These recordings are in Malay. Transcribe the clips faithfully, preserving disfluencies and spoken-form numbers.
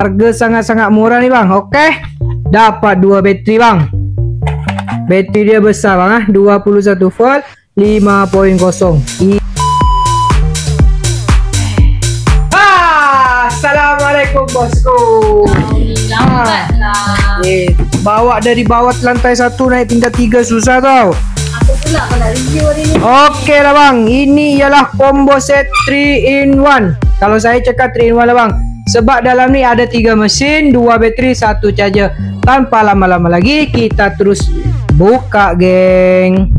Harga sangat-sangat murah nih bang. Oke, dapat dua bateri bang. Bateri dia besar bang ah, dua puluh satu volt lima titik nol. Ah, Assalamualaikum bosku. Lambat lah. Eh, bawa dari bawah lantai satu naik tingkat tiga susah tau. Aku pula kau nak review hari ni. Okey lah bang, ini ialah combo set three in one. Kalau saya cakap three in one lah bang, sebab dalam ni ada tiga mesin, dua bateri, satu charger. Tanpa lama-lama lagi, kita terus buka geng.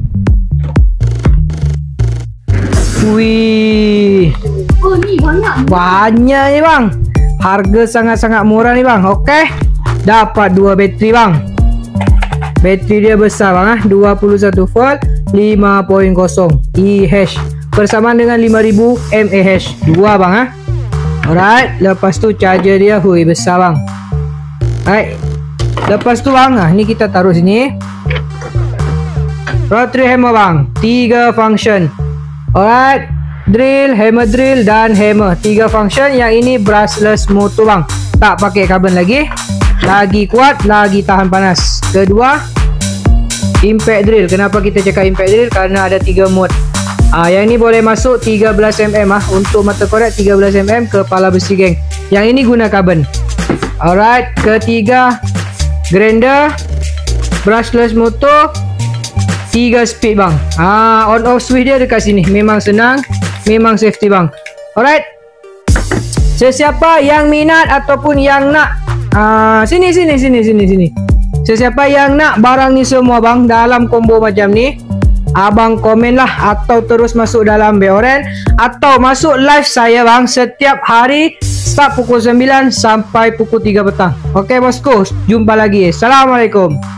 Wih, Oh ni banyak. banyak ni bang. Harga sangat-sangat murah ni bang. Okey, dapat dua bateri bang. Bateri dia besar bang ah, dua puluh satu volt lima titik nol E H bersamaan dengan lima ribu mAh. Dua bang ah. Alright, lepas tu charger dia hui besar bang. Alright. Lepas tu bang, ah ni kita taruh sini. Rotary hammer bang, tiga function. Alright, drill, hammer drill dan hammer, tiga function. Yang ini brushless motor bang, tak pakai carbon lagi. Lagi kuat, lagi tahan panas. Kedua, impact drill. Kenapa kita cakap impact drill? Karena ada tiga mode. Ah, yang ini boleh masuk tiga belas milimeter ah, untuk mata korek tiga belas milimeter, kepala besi geng. Yang ini guna carbon. Alright, ketiga, grinder, brushless motor, tiga speed bang. Ah, on off switch dia dekat sini. Memang senang, memang safety bang. Alright. Sesiapa yang minat ataupun yang nak, ah, sini sini sini sini sini. Sesiapa yang nak barang ni semua bang dalam combo macam ni, abang komen lah atau terus masuk dalam Beoren atau masuk live saya bang setiap hari start pukul sembilan sampai pukul tiga petang. Okey bosku, jumpa lagi. Assalamualaikum.